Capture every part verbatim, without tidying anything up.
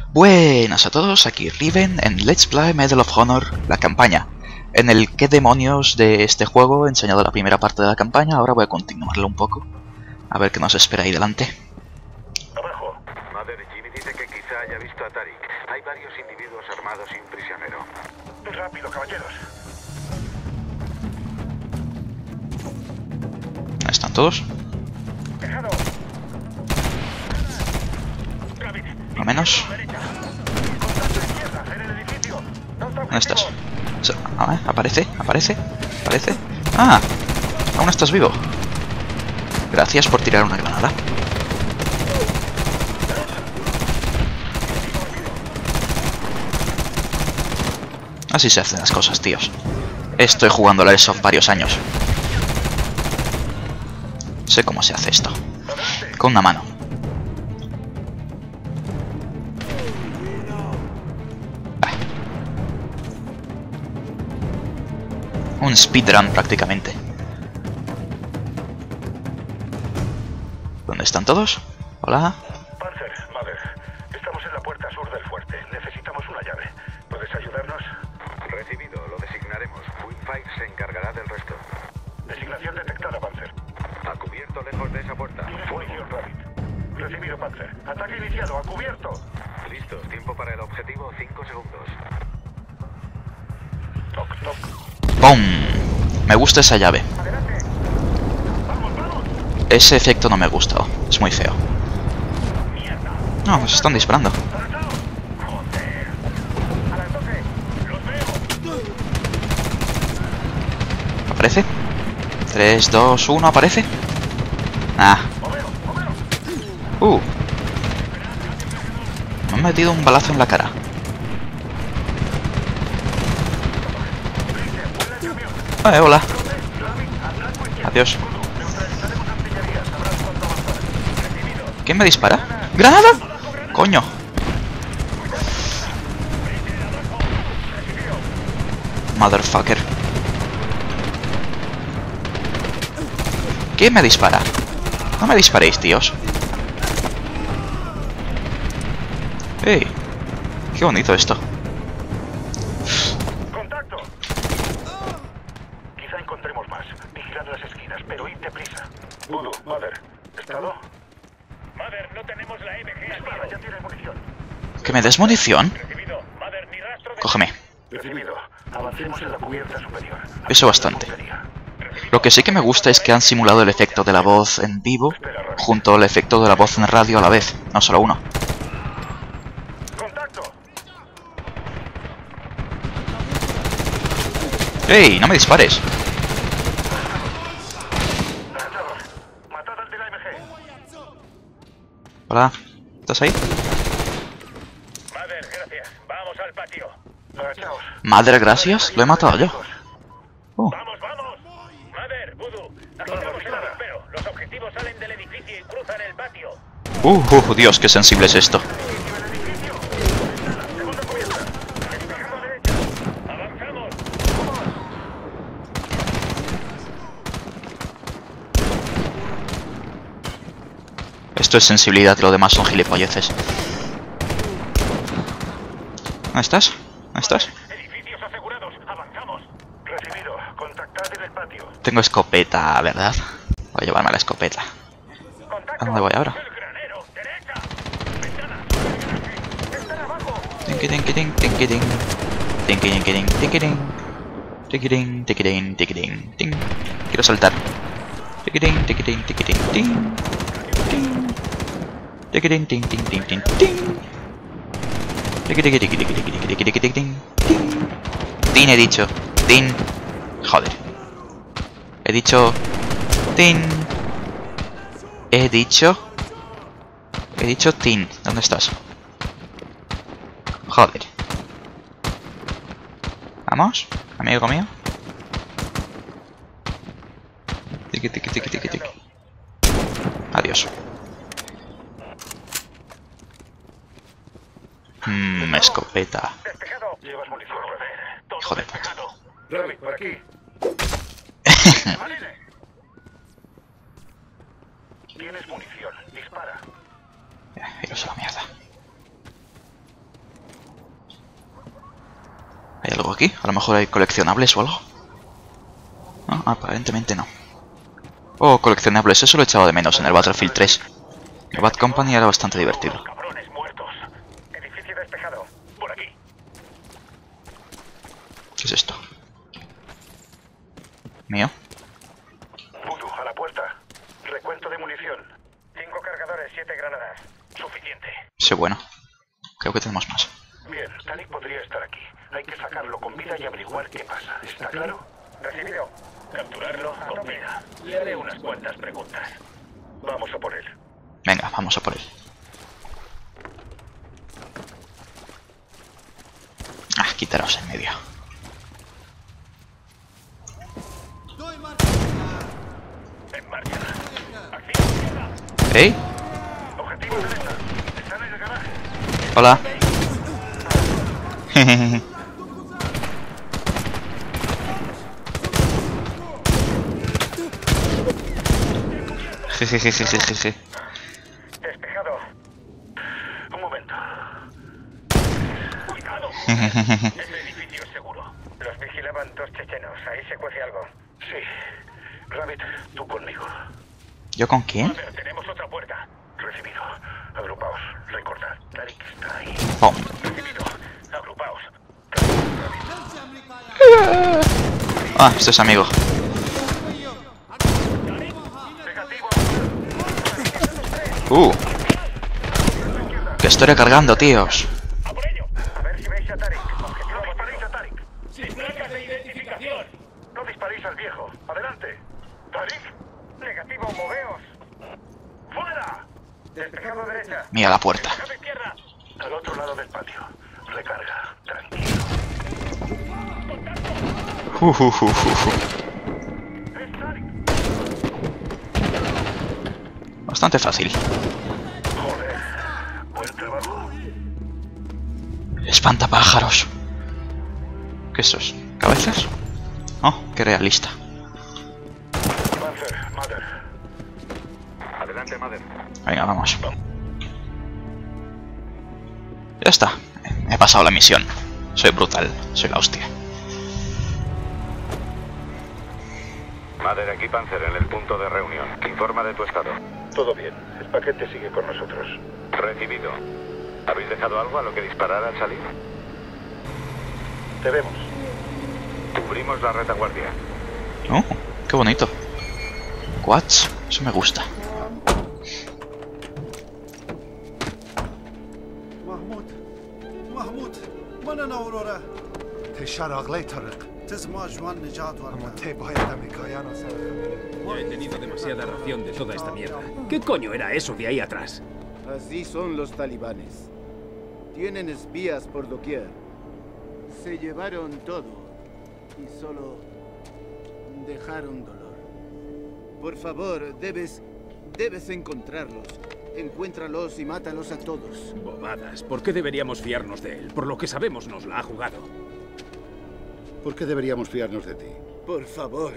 Buenas a todos, aquí Riven en Let's Play Medal of Honor, la campaña. En el qué demonios de este juego he enseñado la primera parte de la campaña, ahora voy a continuarlo un poco. A ver qué nos espera ahí delante. Abajo. Mother, Jimmy dice que quizá haya visto a Tariq. Hay varios individuos armados y un prisionero. Rápido, caballeros. Ahí están todos. Dejado. Al menos. ¿Dónde estás? A ver, aparece, aparece, aparece. ¡Ah! Aún estás vivo. Gracias por tirar una granada. Así se hacen las cosas, tíos. Estoy jugando al Airsoft varios años. Sé cómo se hace esto. Con una mano. Un speedrun prácticamente. ¿Dónde están todos? Hola. Panzer, Mother, estamos en la puerta sur del fuerte. Necesitamos una llave. ¿Puedes ayudarnos? Recibido, lo designaremos. Winfire se encargará del resto. Designación detectada, Panzer. A cubierto lejos de esa puerta. Munición, Rabbit. Recibido, Panzer. Ataque iniciado, a cubierto. Listos, tiempo para el objetivo, cinco segundos. Toc, toc. ¡Pum! Me gusta esa llave. Ese efecto no me gusta. Es muy feo. No, nos están disparando. ¿Aparece? tres, dos, uno, ¿aparece? Ah. Uh. Me han metido un balazo en la cara. Eh, hola. Adiós. ¿Quién me dispara? ¡Granada! ¡Coño! Motherfucker. ¿Quién me dispara? No me disparéis, tíos. ¡Ey! ¡Qué bonito esto! Uno, Mother. ¿Estado? Mother, no tenemos la M G activa. Ya tienes munición. ¿Que me des munición? Recibido. Mother, ni rastro de... Cógeme. Recibido. Avancemos en la cubierta superior. Eso bastante. Lo que sí que me gusta es que han simulado el efecto de la voz en vivo junto al efecto de la voz en radio a la vez, no solo uno. ¡Contacto! ¡Ey! ¡No me dispares! Hola, ¿estás ahí? Mother, gracias. Vamos al patio. Agachaos. Madre, gracias. Lo he matado yo. Uh. Vamos, vamos. Mother, Voodoo. Agitamos el avispero. Los objetivos salen del edificio y cruzan el patio. Uh, uh, Dios, qué sensible es esto. Avanzamos. Esto es sensibilidad, lo demás son gilipolleces. ¿Dónde estás? ¿Dónde estás? Edificios asegurados. Avanzamos. Recibido. Contactad en el patio. Tengo escopeta, ¿verdad? Voy a llevarme la escopeta. ¿A dónde voy ahora? El granero. Derecha. Ventana. Están abajo. Tinkiting, tinkiting, tinkiting. Tinkiting, tinkiting, tinkiting. Tinkiting, tinkiting, tinkiting, ting. Quiero saltar. Tinkiting, tinkiting, tinkiting, ting. Ting. Tinkiting, ting, ting, ting, ting, ting. Tinkiting, tinkiting, tinkiting, tinkiting, tinkiting, ting. Tin he dicho. Tin. Joder. He dicho... Tin. He dicho... He dicho Tin. ¿Dónde estás? Joder. Vamos, amigo mío. Tiki, tiki, tiki, tiki, tiki. Adiós. Mmm, escopeta. Despejado. Llevas munición. Hijo de puta. Rabbit, por aquí. Tienes munición. Dispara. Iros a la mierda. algo aquí? A lo mejor hay coleccionables o algo. No, aparentemente no. Oh, coleccionables, eso lo echaba de menos en el Battlefield tres. El Bad Company era bastante divertido. Cabrones muertos. Edificio despejado. Por aquí. ¿Qué es esto? ¿Mío? Voodoo, a la puerta. Recuento de munición. Cinco cargadores, siete granadas. Suficiente. Sí, bueno. Creo que tenemos más. Bien, Tarik podría estar aquí. Hay que sacarlo con vida y averiguar qué pasa. ¿Está claro? Recibido. Capturarlo con vida. Le haré unas cuantas preguntas. Vamos a por él. Venga, vamos a por él. Ah, quitaros en medio. En marcha. Acción. ¿Eh? Objetivo derecha. Están en el garaje. Hola. Jejejejejeje. Despejado. Un momento. Cuidado. Ese edificio es seguro. Los vigilaban dos chechenos. Ahí se cuece algo. Sí. Rabbit, tú conmigo. ¿Yo con quién? Mother, tenemos otra puerta. Recibido. Agrupaos. Recordad. Tarik está ahí. Oh. Recibido. Agrupaos. Ah, esto es amigo. Negativo. Uh. Que estoy recargando, tíos. A por ello. A ver si veis a Tarik. Objetivo, no disparéis a Tarik. Sin placas de identificación. No disparéis al viejo. Adelante. Tarik. Negativo, moveos. ¡Fuera! Despejado derecha. Mira la puerta. Despejado izquierda. Al otro lado del patio. Recarga. Tranquilo. Uh, uh, uh, uh, uh. Es Tarik. Bastante fácil. Joder. Buen trabajo. Espantapájaros. ¿Qué es eso? ¿Cabezas? Oh, qué realista. Panzer, Mother. Adelante, Mother. Venga, vamos. Ya está. He pasado la misión. Soy brutal. Soy la hostia. Mother, aquí Panzer en el punto de reunión. Informa de tu estado. Todo bien. El paquete sigue con nosotros. Recibido. ¿Habéis dejado algo a lo que disparar al salir? Te vemos. Cubrimos la retaguardia. Oh, qué bonito. Quads. Eso me gusta. محمود محمود من اورورا تشار اغلي طرق تزما جوان نجات اما ورقا تی باید امریکایان سر Ya he tenido demasiada ración de toda esta mierda. ¿Qué coño era eso de ahí atrás? Así son los talibanes. Tienen espías por doquier. Se llevaron todo y solo dejaron dolor. Por favor, debes... debes encontrarlos. Encuéntralos y mátalos a todos. Bobadas. ¿Por qué deberíamos fiarnos de él? Por lo que sabemos nos la ha jugado. ¿Por qué deberíamos fiarnos de ti? Por favor.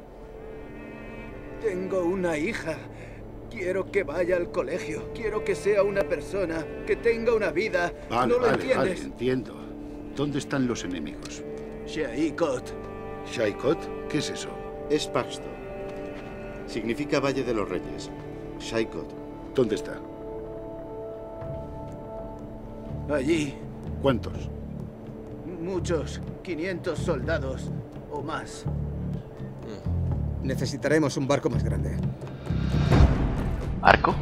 Tengo una hija. Quiero que vaya al colegio. Quiero que sea una persona, que tenga una vida. Vale, ¿No lo vale, entiendes? vale, entiendo. ¿Dónde están los enemigos? Shaikot. ¿Shaikot? ¿Qué es eso? Es Pashto. Significa Valle de los Reyes. Shaikot. ¿Dónde está? Allí. ¿Cuántos? Muchos. quinientos soldados o más. Necesitaremos un barco más grande. ¿Barco?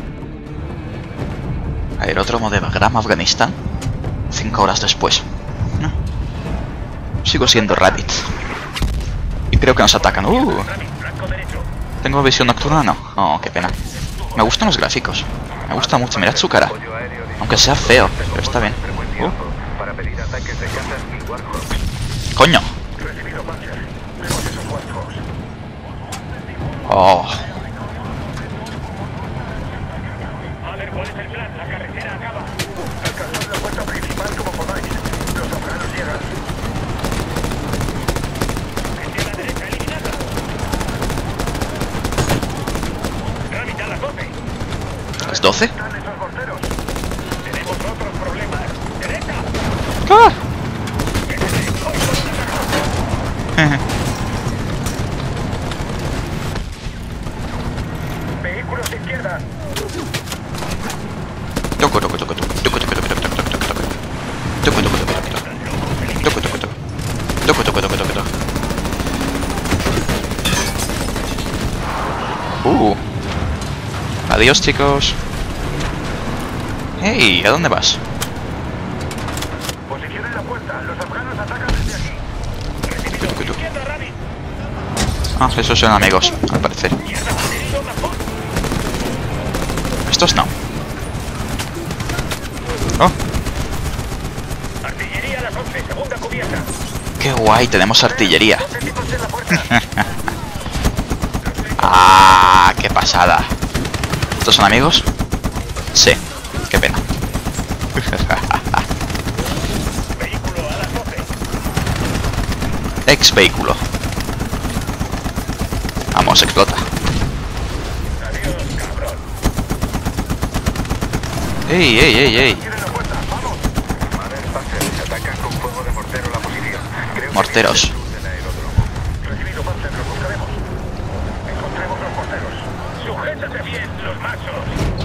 Aeródromo de Bagram, Afganistán. Cinco horas después. No. Sigo siendo Rabbit. Y creo que nos atacan. Uh. ¿Tengo visión nocturna? No. Oh, qué pena. Me gustan los gráficos. Me gusta mucho. Mirad su cara. Aunque sea feo, pero está bien. Uh. ¡Coño! Oh. A ver, ¿cuál es el plan? La carretera acaba. Alcanzad la puerta principal como podáis. Los afganos llegan. Hacia la derecha, eliminadla. Rabbit a las doce. ¿Las doce? Están esos morteros. Tenemos otros problemas. ¡Derecha! ¡Ah! Vehículos de izquierda. Toco, toco, toco, toco, toco, toco, toco, toco, toco, toco, toco. Toco, toco, toco, toco, toco. Toco, toco, toco. Toco, toco, toco, toco, toco. Uh. Adiós, chicos. Hey, ¿a dónde vas? Posición en la puerta. Los afganos atacan desde aquí. Recibido. Toco, toco. Izquierda, Rabbit. Ah, esos son amigos, al parecer. Izquierda, herido, Mahmoud. Estos no. Oh, Artillería a las once. Segunda cubierta. qué guay, tenemos artillería. doce tipos en la puerta. Ah, qué pasada. ¿Estos son amigos? Sí, qué pena. Vehículo a las doce. Ex vehículo. Vamos, explota. Adiós, cabrón. Ey, ey, ey, ey. Tienen la puerta. Vamos. Madre Panzer. Atacan con fuego de mortero la posición. Creo que Morteros. viene del sur del aeródromo. Recibido, Panzer. Los buscaremos. Encontremos los morteros. Sujétate bien, los machos.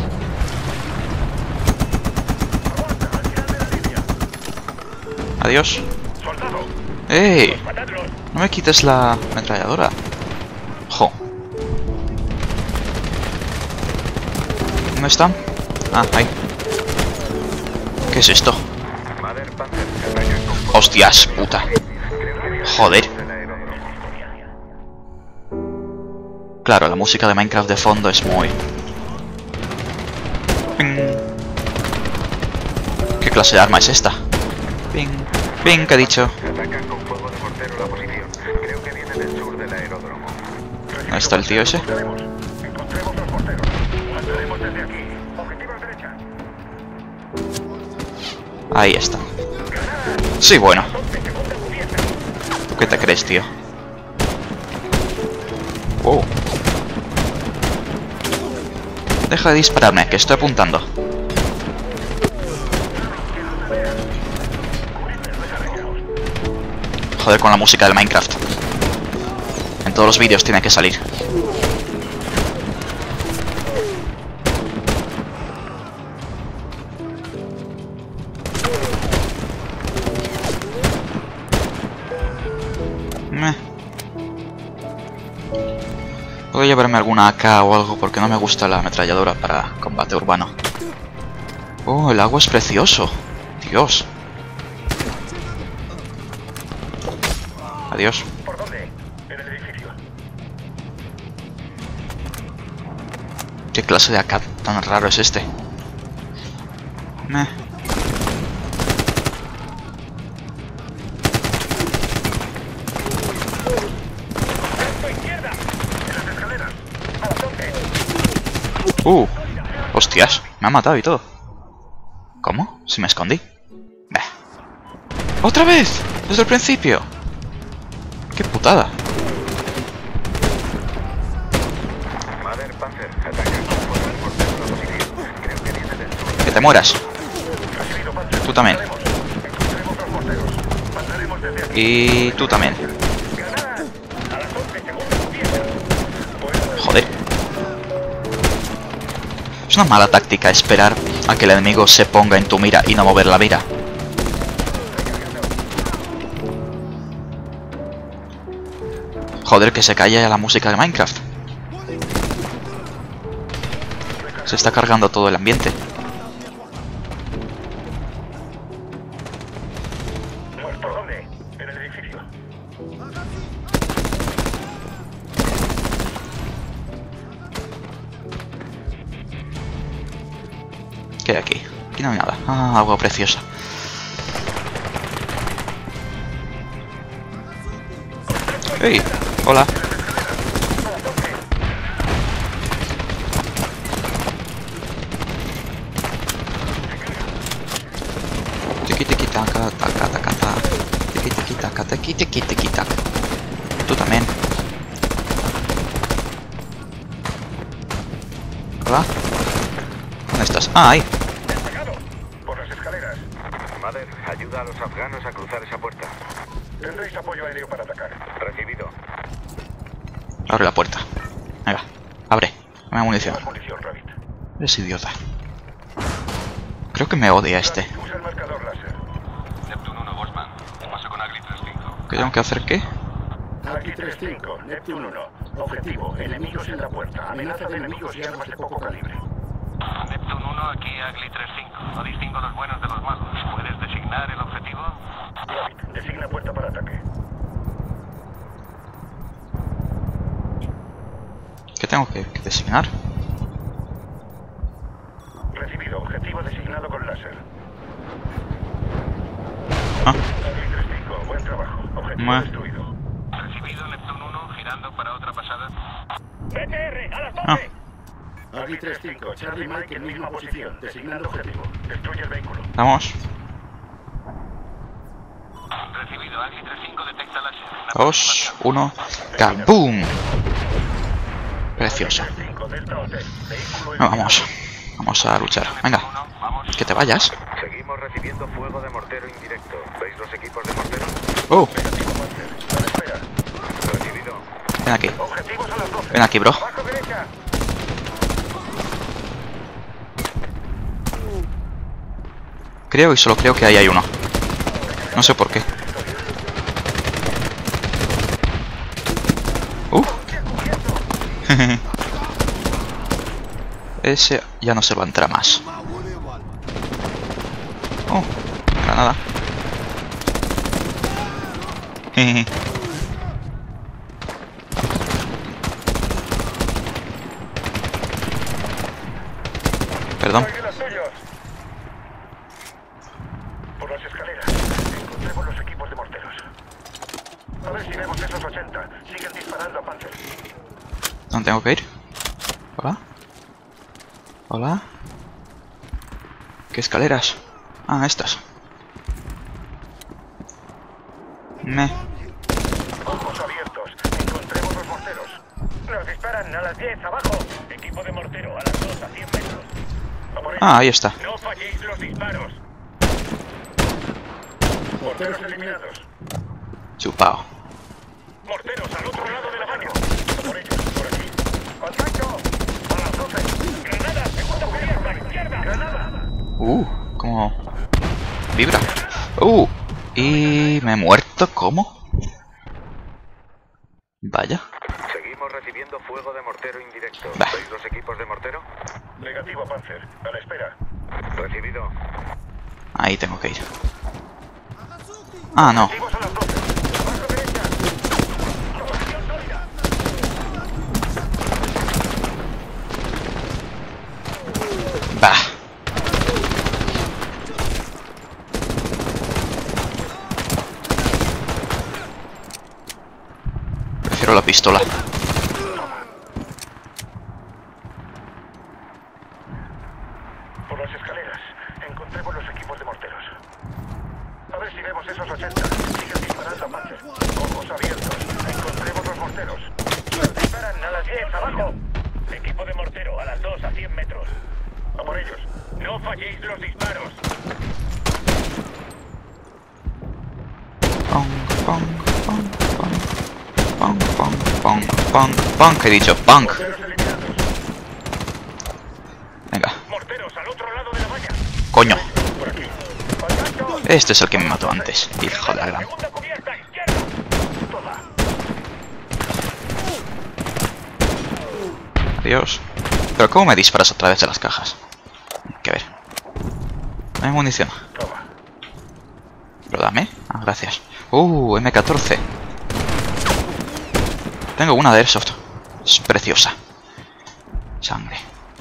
Aguanta, al final de la línea. Adiós. Soldado. ¡Ey! Matadlos. No me quites la ametralladora. Jo. ¿Dónde están? Ah, ahí. ¿Qué es esto? Madre Panzer. Atacan con fuego Hostias, puta. Joder. del aeródromo. Claro, la música de Minecraft de fondo es muy... Ping. ¿Qué clase de arma es esta? Ping. Ping, ¿qué he dicho? Atacan con fuego de mortero la posición. Creo que viene del sur del aeródromo. ¿Dónde está el tío ese? Buscaremos. Encontremos los morteros. Avanzaremos desde aquí. Objetivo a la derecha. Ahí está. Sí, bueno. Segunda cubierta. ¿Tú qué te crees, tío? Wow. Deja de dispararme, que estoy apuntando. Joder con la música del Minecraft. En todos los vídeos tiene que salir. Meh. Puedo llevarme alguna A K o algo porque no me gusta la ametralladora para combate urbano. Oh, el agua es precioso. Dios. Adiós. ¿Por dónde? En el edificio. ¿Qué clase de A K tan raro es este? Meh. ¡A izquierda! En las escaleras. A las once. Uh. Hostias, me ha matado y todo. ¿Cómo? ¿Si me escondí? Bah. ¡Otra vez! ¡Desde el principio! ¡Qué putada! Madre Panzer. Atacan con fuego de mortero la posición. Creo que viene del sur. ¡Que te mueras! Recibido, Panzer. Tú también. Encontremos los morteros. Pasaremos desde aquí. Y tú también. Granadas. A las once. Segunda cubierta. Fuera. Joder. Es una mala táctica esperar a que el enemigo se ponga en tu mira y no mover la mira. Joder, que se calla la música de Minecraft. Se está cargando todo el ambiente. ¿Por dónde? En el edificio. ¿Qué hay aquí? Aquí no hay nada. Ah, agua preciosa. ¡Hey! Hola. Tiki tiki taka taka taka ta. Tiki tiki taka tiki tiki tiki taka. Tú también. Hola. ¿Dónde estás? Ah, ahí. Despegado. Por las escaleras. Madre, ayuda a los afganos a cruzar esa puerta. Tendréis apoyo aéreo para atacar. Recibido. Abre la puerta. Venga, abre. Dame munición. Más munición, Rabbit. Eres idiota. Creo que me odia este. Usa el marcador láser. Neptune uno, Bossman. Paso con Agli tres cinco. ¿Qué tengo que hacer qué? Agli tres cinco, Neptune uno. Objetivo, enemigos en la puerta. Amenaza de enemigos y armas de poco calibre. Neptune uno, aquí Agli tres cinco. No distingo los buenos de los malos. ¿Puedes designar el objetivo? Rabbit, designa puerta para ataque. ¿Qué tengo que, que designar? Recibido, objetivo designado con láser. Ah, Agli tres cinco, buen trabajo. Objetivo Ma. destruido. Recibido, Neptune uno, girando para otra pasada. B T R, a las ah. Agli tres cinco, Charlie Mike en misma posición, designando objetivo. Destruye el vehículo. Vamos. Recibido, Agli tres cinco, detecta láser. Dos, uno. ¡Kaboom! Precioso. cinco, Delta Hotel, vehículo No, vamos. Vamos a luchar. Venga. Que te vayas. Seguimos recibiendo fuego de mortero indirecto. ¿Veis los equipos de mortero? Oh, Negativo, Panzer. A la espera. Recibido. ven aquí. Objetivos a las doce. Ven aquí, bro. Abajo derecha. Creo y solo creo que ahí hay uno. No sé por qué. Uh. Ese ya no se lo entra más. Oh, granada. Perdón. Soy de los suyos. Por las escaleras. Encontremos los equipos de morteros. A ver si vemos esos ochenta. Siguen disparando a Panzer. ¿Dónde tengo que ir? Hola. Hola. ¿Qué escaleras? Ah, estas. Me. Ojos abiertos. Encontremos los morteros. Nos disparan a las diez abajo. Equipo de mortero a las dos a cien metros. A por ellos. Ah, ahí está. No falléis los disparos. Morteros eliminados. Chupao. Morteros al otro lado de la mano. A por ellos, por aquí. ¡Contacto! A las doce. ¡Granada! ¡Segunda cubierta! ¡Izquierda! ¡Granada! Uh, cómo vibra. Uh, y me he muerto. ¿Cómo? Vaya. Seguimos recibiendo fuego de mortero indirecto. Bah. ¿Veis los equipos de mortero? Negativo, Panzer. A la espera. Recibido. Ahí tengo que ir. Ah, no. Activos a las doce. Abajo derecha. Posición sólida. Bah. Prefiero la pistola. Por las escaleras. Encontremos los equipos de morteros. A ver si vemos esos ochenta. Siguen disparando a Panzer. Ojos abiertos. Encontremos los morteros. Nos disparan a las diez abajo. Equipo de mortero a las dos a cien metros. A por ellos. No falléis los disparos. Pong, pong, pong, pong. Pong, pong, pong, pong, pong. ¿Qué he dicho? Pong. Morteros eliminados. Venga. Morteros al otro lado de la valla. Coño. Por aquí. Contacto. Este es el que me mató antes. Hijo de la gran. Segunda cubierta, izquierda. Toma. Adiós. Pero ¿cómo me disparas a través de las cajas? Hay que ver. No hay munición. Toma. Pero dame. Ah, gracias. Uh, eme catorce. Tengo una de Airsoft. Es preciosa. Sangre.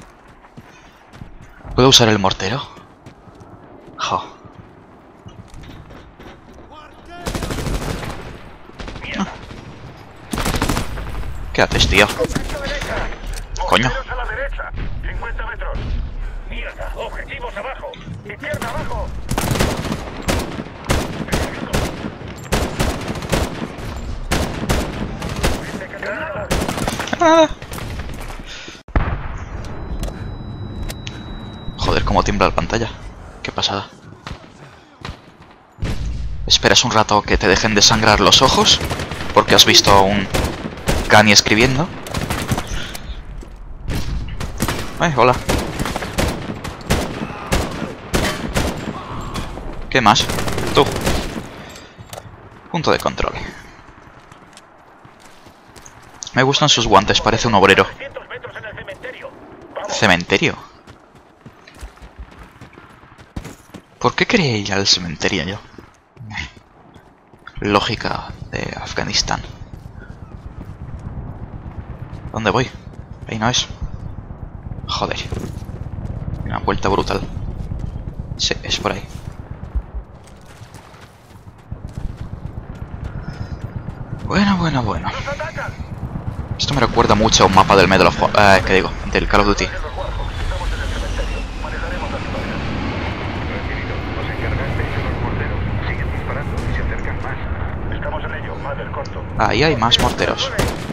¿Puedo usar el mortero? Jo. Ah. ¿Qué haces, tío? Coño. Morteros a la derecha. cincuenta metros. Mierda. Objetivos abajo. Izquierda abajo. Granada. Ah. Joder, cómo tiembla la pantalla. Qué pasada. Esperas un rato que te dejen de sangrar los ojos, porque has visto a un Cani escribiendo. Ay, hola. ¿Qué más? Tú. Punto de control. Me gustan sus guantes, parece un obrero. ¿Cementerio? ¿Por qué quería ir al cementerio yo? Lógica de Afganistán. ¿Dónde voy? Ahí no es. Joder. Una vuelta brutal. Sí, es por ahí. Bueno, bueno, bueno. Esto me recuerda mucho a un mapa del Medal of Honor. Eh, ¿qué digo? Del Call of Duty. Ahí hay más morteros.